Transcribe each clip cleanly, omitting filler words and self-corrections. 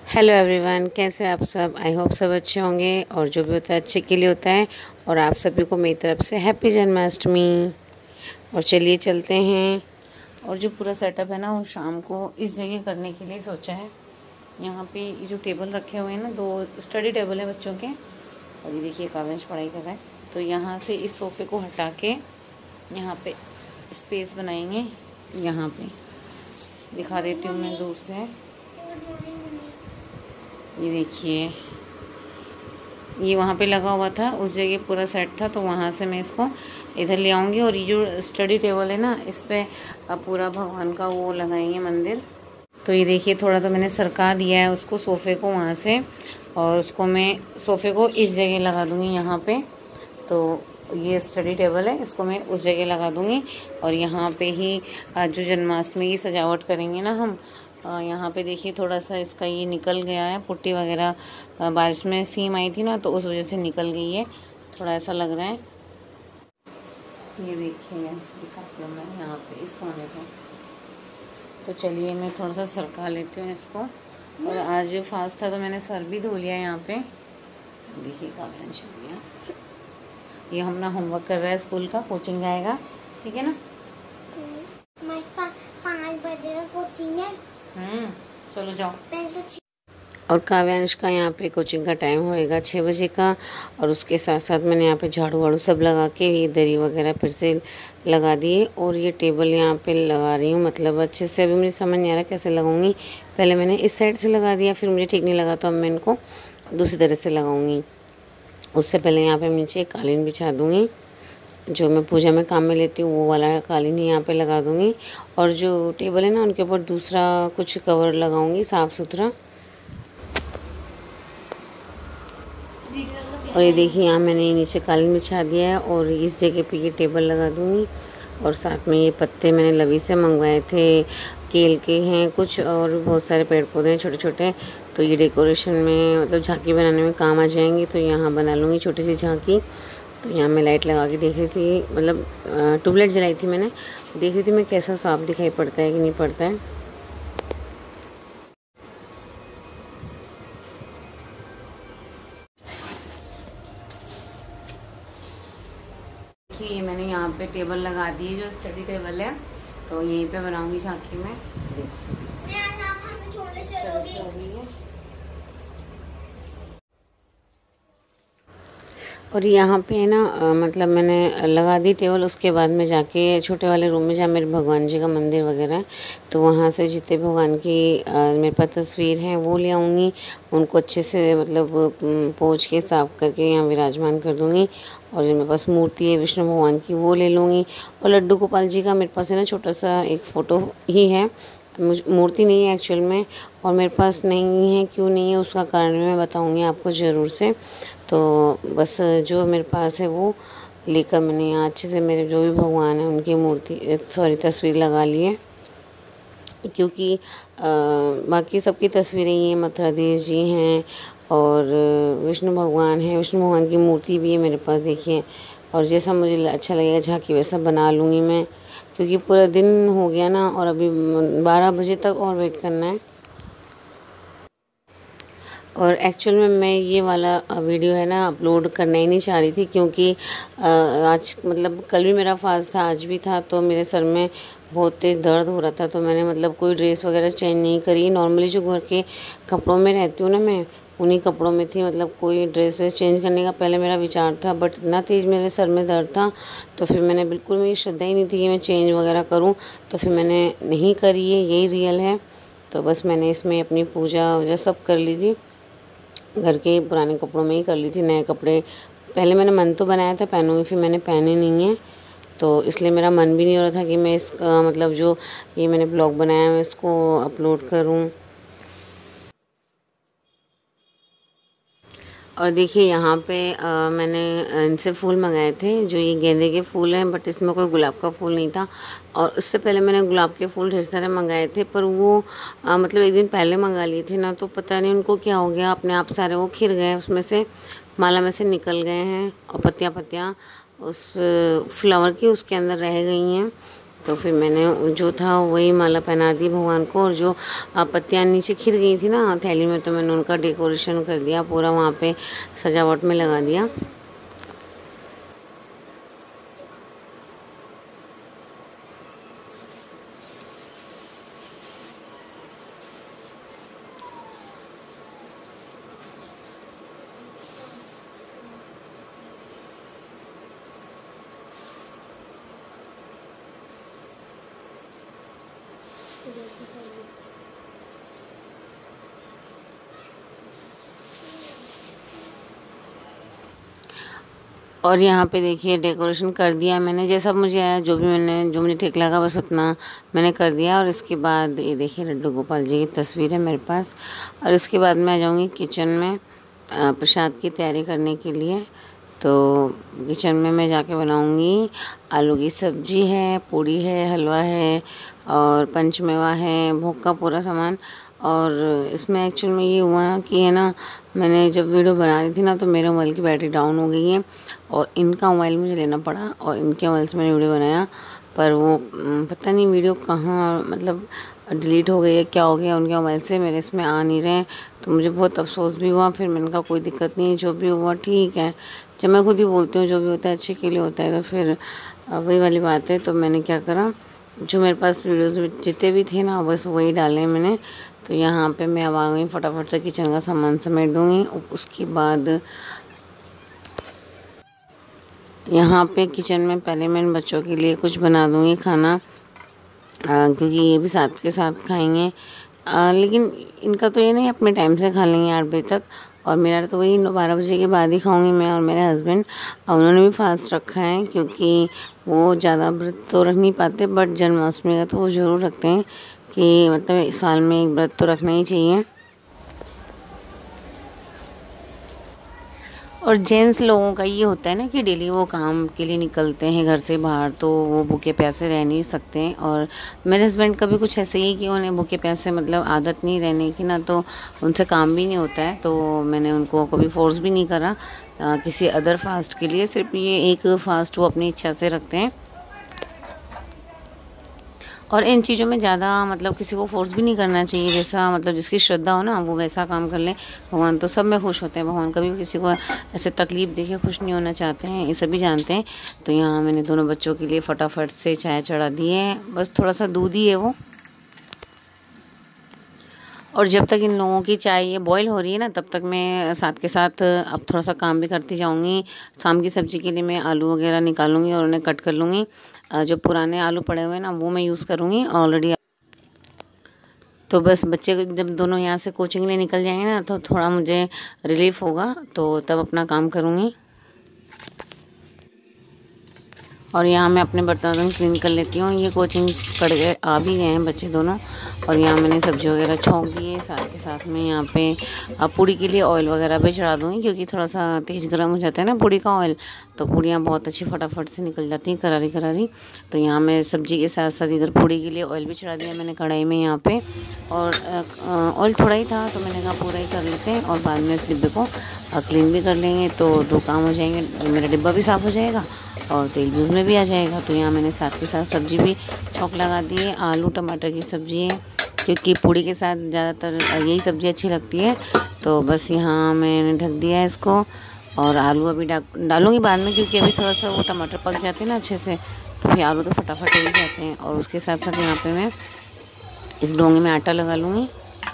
Hello everyone, कैसे आप सब। आई होप सब अच्छे होंगे और जो भी होता है अच्छे के लिए होता है। और आप सभी को मेरी तरफ से हैप्पी जन्माष्टमी। और चलिए चलते हैं। और जो पूरा सेटअप है ना वो शाम को इस जगह करने के लिए सोचा है। यहाँ पे ये जो टेबल रखे हुए हैं ना, 2 स्टडी टेबल है बच्चों के। और ये देखिए काव्यांश पढ़ाई कर रहा है, तो यहाँ से इस सोफ़े को हटा के यहाँ पे स्पेस बनाएंगे। यहाँ पे दिखा देती हूँ मैं दूर से। ये देखिए, ये वहाँ पे लगा हुआ था, उस जगह पूरा सेट था, तो वहाँ से मैं इसको इधर ले आऊँगी। और ये जो स्टडी टेबल है ना, इस पे पूरा भगवान का वो लगाएंगे मंदिर। तो ये देखिए, थोड़ा तो मैंने सरका दिया है उसको, सोफ़े को वहाँ से। और उसको मैं सोफ़े को इस जगह लगा दूँगी यहाँ पे। तो ये स्टडी टेबल है, इसको मैं उस जगह लगा दूँगी। और यहाँ पे ही जो जन्माष्टमी की सजावट करेंगे ना हम, यहाँ पे देखिए थोड़ा सा इसका ये निकल गया है, पुट्टी वगैरह बारिश में सीम आई थी ना, तो उस वजह से निकल गई है, थोड़ा ऐसा लग रहा है। ये देखिए, दिखाती हूँ मैं यहाँ पे इस कोने पे। तो चलिए मैं थोड़ा सा सरका लेती हूँ इसको। और आज फास्ट था तो मैंने सर भी धो लिया यहाँ पे। देखिए काव्यांश ये अपना होमवर्क कर रहा है, स्कूल का, कोचिंग जाएगा, ठीक है ना। 5 बजे का कोचिंग है। चलो जाओ। पहले तो और काव्यांश का यहाँ पे कोचिंग का टाइम होएगा 6 बजे का। और उसके साथ साथ मैंने यहाँ पे झाड़ू वाड़ू सब लगा के ये दरी वगैरह फिर से लगा दिए। और ये टेबल यहाँ पे लगा रही हूँ, मतलब अच्छे से। अभी मुझे समझ नहीं आ रहा कैसे लगाऊंगी। पहले मैंने इस साइड से लगा दिया, फिर मुझे ठीक नहीं लगा, तो अब मैं इनको दूसरी तरह से लगाऊंगी। उससे पहले यहाँ पर नीचे एक कालीन बिछा दूँगी, जो मैं पूजा में काम में लेती हूँ वो वाला कालीन ही यहाँ पे लगा दूँगी। और जो टेबल है ना, उनके ऊपर दूसरा कुछ कवर लगाऊंगी साफ़ सुथरा। और ये देखिए, यहाँ मैंने नीचे कालीन बिछा दिया है और इस जगह पे ये टेबल लगा दूँगी। और साथ में ये पत्ते मैंने लवी से मंगवाए थे, केल के हैं कुछ, और बहुत सारे पेड़ पौधे हैं छोटे छोटे। तो ये डेकोरेशन में, मतलब झांकी बनाने में काम आ जाएंगे। तो यहाँ बना लूँगी छोटी सी झांकी। तो यहाँ मैं लाइट लगा के देख रही थी, मतलब ट्यूबलाइट जलाई थी मैंने, देख रही थी मैं कैसा साफ दिखाई पड़ता है कि नहीं पड़ता है। देखिए, ये मैंने यहाँ पे टेबल लगा दी है, जो स्टडी टेबल है, तो यहीं पे बनाऊंगी झांकी में। मैं आज आप हमें छोड़ने चलोगी। और यहाँ पे ना मतलब मैंने लगा दी टेबल। उसके बाद में जाके छोटे वाले रूम में, जहाँ मेरे भगवान जी का मंदिर वगैरह है, तो वहाँ से जितने भगवान की मेरे पास तस्वीर हैं वो ले आऊँगी। उनको अच्छे से मतलब पोंछ के साफ़ करके यहाँ विराजमान कर दूँगी। और जो मेरे पास मूर्ति है विष्णु भगवान की, वो ले लूँगी। और लड्डू गोपाल जी का मेरे पास है ना, छोटा सा एक फ़ोटो ही है, मूर्ति नहीं है एक्चुअल में। और मेरे पास नहीं है, क्यों नहीं है उसका कारण मैं बताऊँगी आपको ज़रूर से। तो बस जो मेरे पास है वो लेकर मैंने यहाँ अच्छे से मेरे जो भी भगवान हैं उनकी मूर्ति, सॉरी, तस्वीर लगा ली है। क्योंकि बाकी सबकी तस्वीरें ही हैं, मथुराधीश जी हैं और विष्णु भगवान हैं, विष्णु भगवान की मूर्ति भी है मेरे पास, देखिए। और जैसा मुझे अच्छा लगेगा झांकी वैसा बना लूँगी मैं, क्योंकि पूरा दिन हो गया ना, और अभी 12 बजे तक और वेट करना है। और एक्चुअल में मैं ये वाला वीडियो है ना अपलोड करना ही नहीं चाह रही थी, क्योंकि आज मतलब कल भी मेरा फास्ट था, आज भी था, तो मेरे सर में बहुत तेज़ दर्द हो रहा था। तो मैंने मतलब कोई ड्रेस वगैरह चेंज नहीं करी। नॉर्मली जो घर के कपड़ों में रहती हूँ ना मैं, उन्हीं कपड़ों में थी, मतलब कोई ड्रेस वेस चेंज करने का पहले मेरा विचार था। बट इतना तेज़ मेरे सर में दर्द था, तो फिर मैंने बिल्कुल, मेरी श्रद्धा ही नहीं थी कि मैं चेंज वगैरह करूँ, तो फिर मैंने नहीं करी है, यही रियल है। तो बस मैंने इसमें अपनी पूजा वूजा सब कर ली थी, घर के पुराने कपड़ों में ही कर ली थी। नए कपड़े पहले मैंने मन तो बनाया था पहनूंगी, फिर मैंने पहने नहीं है, तो इसलिए मेरा मन भी नहीं हो रहा था कि मैं इसका मतलब जो ये मैंने ब्लॉग बनाया है इसको अपलोड करूं। और देखिए यहाँ पे मैंने इनसे फूल मंगाए थे, जो ये गेंदे के फूल हैं, बट इसमें कोई गुलाब का फूल नहीं था। और उससे पहले मैंने गुलाब के फूल ढेर सारे मंगाए थे, पर वो मतलब एक दिन पहले मंगा लिए थे ना, तो पता नहीं उनको क्या हो गया, अपने आप सारे वो खिर गए, उसमें से माला में से निकल गए हैं। और पत्तियाँ पत्तियाँ उस फ्लावर की उसके अंदर रह गई हैं। तो फिर मैंने जो था वही माला पहना दी भगवान को, और जो पत्तियाँ नीचे खिर गई थी ना थैली में, तो मैंने उनका डेकोरेशन कर दिया, पूरा वहाँ पे सजावट में लगा दिया। और यहाँ पे देखिए डेकोरेशन कर दिया मैंने, जैसा मुझे आया, जो मुझे ठीक लगा बस उतना मैंने कर दिया। और इसके बाद ये देखिए लड्डू गोपाल जी की तस्वीर है मेरे पास। और इसके बाद मैं आ जाऊँगी किचन में प्रसाद की तैयारी करने के लिए। तो किचन में मैं जाके बनाऊँगी, आलू की सब्जी है, पूड़ी है, हलवा है और पंचमेवा है, भोग का पूरा सामान। और इसमें एक्चुअल में ये हुआ ना कि है ना, मैंने जब वीडियो बना रही थी ना तो मेरे मोबाइल की बैटरी डाउन हो गई है, और इनका मोबाइल मुझे लेना पड़ा, और इनके मोबाइल से मैंने वीडियो बनाया, पर वो पता नहीं वीडियो कहाँ मतलब डिलीट हो गई है, क्या हो गया उनके मोबाइल से, मेरे इसमें आ नहीं रहे। तो मुझे बहुत अफसोस भी हुआ। फिर मैंने कहा कोई दिक्कत नहीं, जो भी हुआ ठीक है। जब मैं खुद ही बोलती हूँ जो भी होता है अच्छे के लिए होता है, तो फिर वही वाली बात है। तो मैंने क्या करा, जो मेरे पास वीडियोज़ जितने भी थे ना बस वही डाले मैंने। तो यहाँ पे मैं अब आ गई, फटाफट से किचन का सामान समेट दूँगी। उसके बाद यहाँ पे किचन में पहले मैं इन बच्चों के लिए कुछ बना दूँगी खाना, क्योंकि ये भी साथ के साथ खाएंगे। लेकिन इनका तो ये नहीं, अपने टाइम से खा लेंगे 8 बजे तक, और मेरा तो वही 12 बजे के बाद ही खाऊंगी मैं और मेरे हस्बैंड। और उन्होंने भी फास्ट रखा है, क्योंकि वो ज़्यादा व्रत तो रख नहीं पाते, बट जन्माष्टमी का तो वो ज़रूर रखते हैं कि मतलब साल में एक व्रत तो रखना ही चाहिए। और जेंट्स लोगों का ये होता है ना कि डेली वो काम के लिए निकलते हैं घर से बाहर, तो वो भूखे प्यासे रह नहीं सकते हैं। और मेरे हस्बैंड का भी कुछ ऐसे ही कि उन्हें भूखे प्यासे मतलब आदत नहीं रहने की ना, तो उनसे काम भी नहीं होता है। तो मैंने उनको कभी फोर्स भी नहीं करा किसी अदर फास्ट के लिए, सिर्फ ये एक फास्ट वो अपनी इच्छा से रखते हैं। और इन चीज़ों में ज़्यादा मतलब किसी को फोर्स भी नहीं करना चाहिए, जैसा मतलब जिसकी श्रद्धा हो ना वो वैसा काम कर ले। भगवान तो सब में खुश होते हैं, भगवान कभी किसी को ऐसे तकलीफ़ देखे खुश नहीं होना चाहते हैं, ये सभी जानते हैं। तो यहाँ मैंने दोनों बच्चों के लिए फटाफट से चाय चढ़ा दी है, बस थोड़ा सा दूध ही है वो। और जब तक इन लोगों की चाय ये बॉईल हो रही है ना, तब तक मैं साथ के साथ अब थोड़ा सा काम भी करती जाऊंगी। शाम की सब्ज़ी के लिए मैं आलू वगैरह निकालूंगी और उन्हें कट कर लूँगी। जो पुराने आलू पड़े हुए हैं ना वो मैं यूज़ करूँगी ऑलरेडी। तो बस बच्चे जब दोनों यहाँ से कोचिंग लिए निकल जाएंगे ना, तो थोड़ा मुझे रिलीफ होगा, तो तब अपना काम करूँगी। और यहाँ मैं अपने बर्तन क्लीन कर लेती हूँ। ये कोचिंग कर गए, आ भी गए हैं बच्चे दोनों। और यहाँ मैंने सब्ज़ी वगैरह छौंक दी है, साथ के साथ में यहाँ पे पूड़ी के लिए ऑयल वगैरह भी चढ़ा दूँगी, क्योंकि थोड़ा सा तेज़ गर्म हो जाता है ना पूड़ी का ऑयल, तो पूड़ियाँ बहुत अच्छी फटाफट से निकल जाती हैं करारी करारी। तो यहाँ मैं सब्ज़ी के साथ साथ इधर पूड़ी के लिए ऑयल भी चढ़ा दिया मैंने कढ़ाई में यहाँ पे। और ऑयल थोड़ा ही था तो मैंने कहा पूरा ही कर लेते हैं, और बाद में इस डिब्बे को क्लीन भी कर लेंगे, तो 2 काम हो जाएंगे, मेरा डिब्बा भी साफ़ हो जाएगा और तेल भी उसमें भी आ जाएगा। तो यहाँ मैंने साथ के साथ सब्ज़ी भी छौंक लगा दी है। आलू टमाटर की सब्ज़ी है, क्योंकि पूड़ी के साथ ज़्यादातर यही सब्ज़ी अच्छी लगती है। तो बस यहाँ मैंने ढक दिया है इसको, और आलू अभी डालूँगी बाद में, क्योंकि अभी थोड़ा सा वो टमाटर पक जाते हैं ना अच्छे से, तो फिर आलू तो फटाफट हो ही जाते हैं। और उसके साथ साथ यहाँ पर मैं इस डोंगे में आटा लगा लूँगी।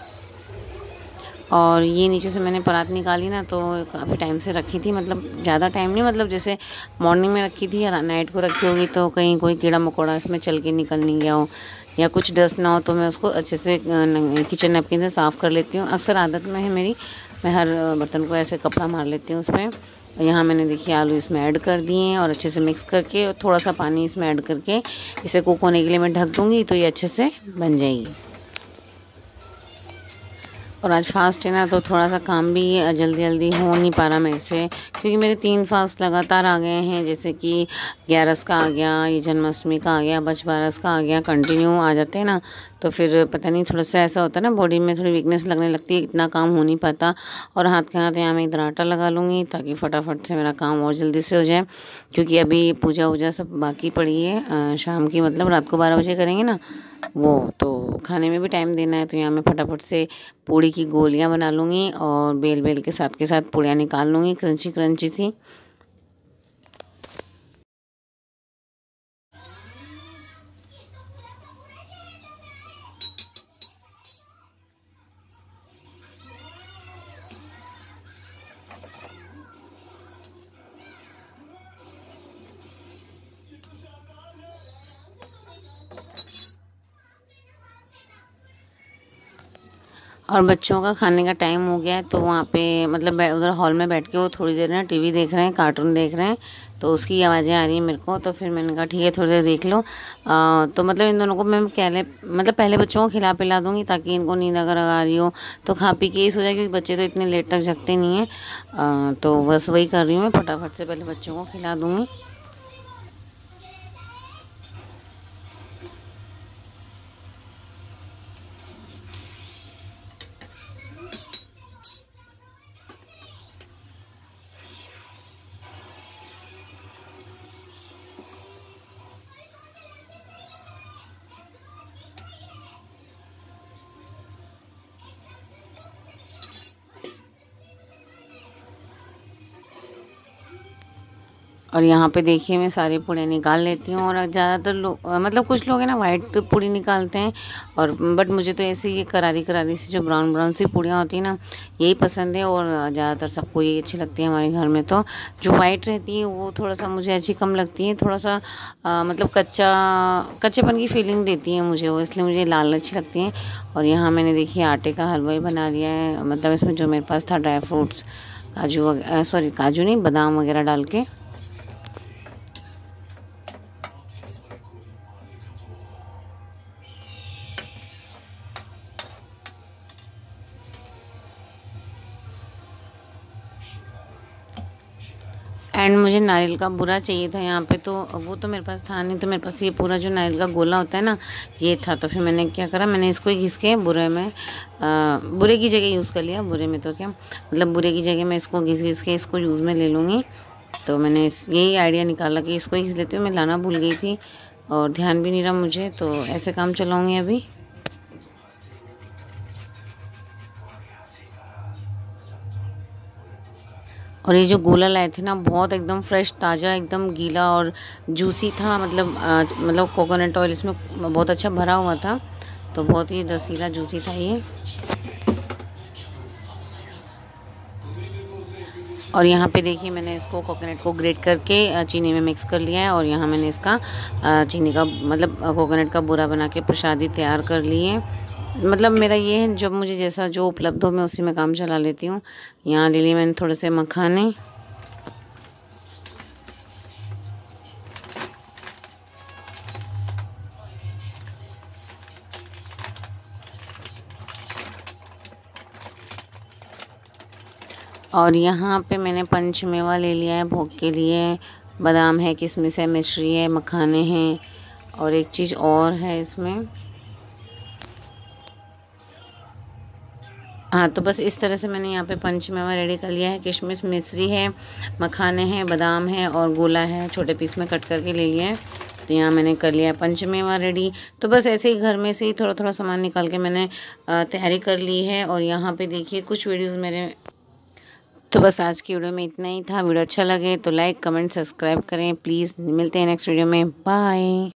और ये नीचे से मैंने परात निकाली ना, तो काफ़ी टाइम से रखी थी, मतलब ज़्यादा टाइम नहीं, मतलब जैसे मॉर्निंग में रखी थी या नाइट को रखी होगी, तो कहीं कोई कीड़ा मकोड़ा इसमें चल के निकल नहीं गया हो या कुछ डस्ट ना हो, तो मैं उसको अच्छे से किचन नैपकिन से साफ़ कर लेती हूँ। अक्सर आदत में है मेरी, मैं हर बर्तन को ऐसे कपड़ा मार लेती हूँ उस पर। यहाँ मैंने देखिए आलू इसमें ऐड कर दिए हैं, और अच्छे से मिक्स करके और थोड़ा सा पानी इसमें ऐड करके इसे कुक होने के लिए मैं ढक दूँगी, तो ये अच्छे से बन जाएगी। और आज फास्ट है ना, तो थोड़ा सा काम भी जल्दी जल्दी हो नहीं पा रहा मेरे से, क्योंकि मेरे 3 फास्ट लगातार आ गए हैं। जैसे कि 11 का आ गया, ये जन्माष्टमी का आ गया, बछबारस का आ गया, कंटिन्यू आ जाते हैं ना, तो फिर पता नहीं थोड़ा सा ऐसा होता है ना, बॉडी में थोड़ी वीकनेस लगने लगती है, इतना काम हो नहीं पाता। और हाथ के हाथ यहाँ मैं इधर आटा लगा लूँगी ताकि फटाफट से मेरा काम और जल्दी से हो जाए, क्योंकि अभी पूजा वूजा सब बाकी पड़ी है। शाम की मतलब रात को 12 बजे करेंगे ना वो, तो खाने में भी टाइम देना है। तो यहाँ मैं फटाफट से पूड़ी की गोलियां बना लूँगी और बेल बेल के साथ पूड़ियाँ निकाल लूँगी क्रंची क्रंची सी। और बच्चों का खाने का टाइम हो गया है, तो वहाँ पे मतलब उधर हॉल में बैठ के वो थोड़ी देर ना टीवी देख रहे हैं, कार्टून देख रहे हैं, तो उसकी आवाज़ें आ रही हैं मेरे को। तो फिर मैंने कहा ठीक है थोड़ी देर देख लो। तो मतलब इन दोनों को मैं पहले बच्चों को खिला पिला दूँगी, ताकि इनको नींद अगर आ रही हो तो खा पी के ही सो जाए, क्योंकि बच्चे तो इतने लेट तक जगते नहीं हैं। तो बस वही कर रही हूँ, मैं फटाफट से पहले बच्चों को खिला दूँगी। और यहाँ पे देखिए मैं सारी पूड़ी निकाल लेती हूँ। और ज़्यादातर लोग मतलब कुछ लोग हैं ना वाइट पूड़ी निकालते हैं, और बट मुझे तो ऐसे ये करारी करारी सी जो ब्राउन ब्राउन सी पूड़ियाँ होती हैं ना, यही पसंद है। और ज़्यादातर सबको यही अच्छी लगती है हमारे घर में। तो जो वाइट रहती है वो थोड़ा सा मुझे अच्छी कम लगती है, थोड़ा सा मतलब कच्चेपन की फीलिंग देती है मुझे वो, इसलिए मुझे लाल अच्छी लगती हैं। और यहाँ मैंने देखिए आटे का हलवा ही बना लिया है, मतलब इसमें जो मेरे पास था ड्राई फ्रूट्स, काजू नहीं, बादाम वगैरह डाल के। एंड मुझे नारियल का बुरा चाहिए था यहाँ पे, तो वो तो मेरे पास था नहीं, तो मेरे पास ये पूरा जो नारियल का गोला होता है ना, ये था। तो फिर मैंने क्या करा, मैंने इसको ही घिस के बुरे में बुरे की जगह यूज़ कर लिया। बुरे में तो क्या मतलब, बुरे की जगह मैं इसको घिस के इसको यूज़ में ले लूँगी। तो मैंने यही आइडिया निकाला कि इसको ही घिस लेती हूँ। मैं लाना भूल गई थी और ध्यान भी नहीं रहा मुझे, तो ऐसे काम चलाऊँगी अभी। और ये जो गोला लाए थे ना, बहुत एकदम फ्रेश ताज़ा, एकदम गीला और जूसी था। मतलब कोकोनट ऑयल इसमें बहुत अच्छा भरा हुआ था, तो बहुत ही रसीला जूसी था ये। और यहाँ पे देखिए मैंने इसको कोकोनट को ग्रेट करके चीनी में मिक्स कर लिया है। और यहाँ मैंने इसका चीनी का मतलब कोकोनट का बूरा बना के प्रसादी तैयार कर ली है। मतलब मेरा ये है, जब मुझे जैसा जो उपलब्ध हो मैं उसी में काम चला लेती हूँ। यहाँ ले लिए मैंने थोड़े से मखाने, और यहाँ पे मैंने पंचमेवा ले लिया है भोग के लिए। बादाम है, किशमिश है, मिश्री है, मखाने हैं, और एक चीज़ और है इसमें। हाँ, तो बस इस तरह से मैंने यहाँ पे पंचमेवा रेडी कर लिया है। किशमिश, मिश्री है, मखाने हैं, बादाम है और गोला है, छोटे पीस में कट करके ले लिया है। तो यहाँ मैंने कर लिया है पंचमेवा रेडी। तो बस ऐसे ही घर में से ही थोड़ा थोड़ा सामान निकाल के मैंने तैयारी कर ली है। और यहाँ पे देखिए कुछ वीडियोज़ मेरे, तो बस आज की वीडियो में इतना ही था। वीडियो अच्छा लगे तो लाइक, कमेंट, सब्सक्राइब करें प्लीज़। मिलते हैं नेक्स्ट वीडियो में, बाय।